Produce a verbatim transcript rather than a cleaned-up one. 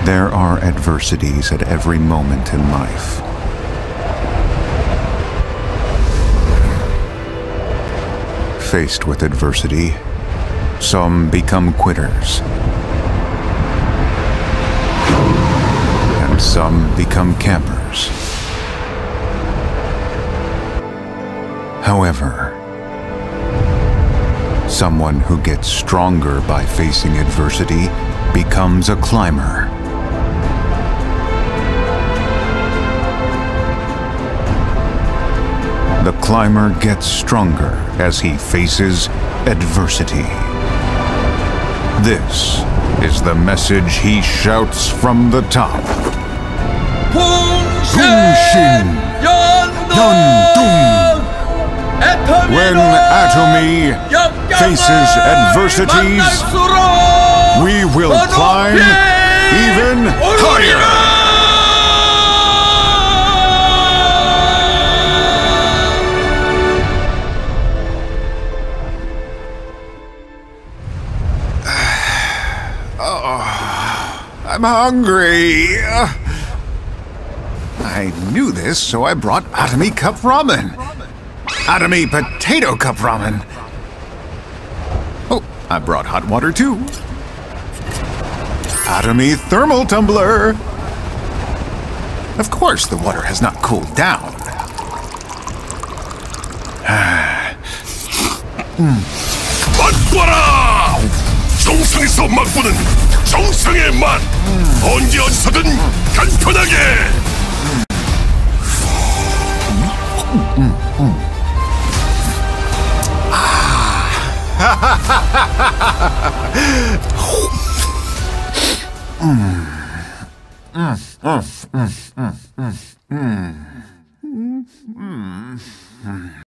There are adversities at every moment in life. Faced with adversity, some become quitters, and some become campers. However, someone who gets stronger by facing adversity becomes a climber. The climber gets stronger as he faces adversity. This is the message he shouts from the top. Shin Yondung! When Atomy faces adversities, we will climb even higher! Oh, I'm hungry. I knew this, so I brought Atomy Cup Ramen. Atomy Potato Cup Ramen. Oh, I brought hot water too. Atomy Thermal Tumbler. Of course, the water has not cooled down. 맛봐라! 정상에서 맛보는 정상의 맛! 언제 어디서든 간편하게! Mm. Mm. Mm. Mm. Mm. Mm.